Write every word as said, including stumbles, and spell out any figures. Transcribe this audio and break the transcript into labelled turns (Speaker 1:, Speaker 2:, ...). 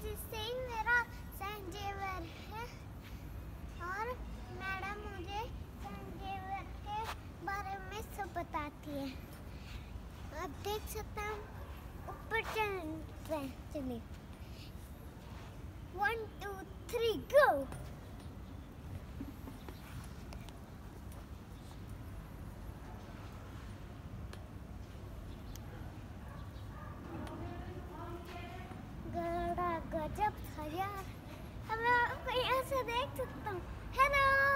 Speaker 1: जिससे ही मेरा Saint Xavier है और मैडम मुझे सेंट जेवियर के बारे में सब बताती है। आप देख सकते हैं ऊपर चल रहे चलिए वन टू थ्री गो। गजब था यार। अब मैं आपको यहाँ से देख सकता हूँ। हेलो।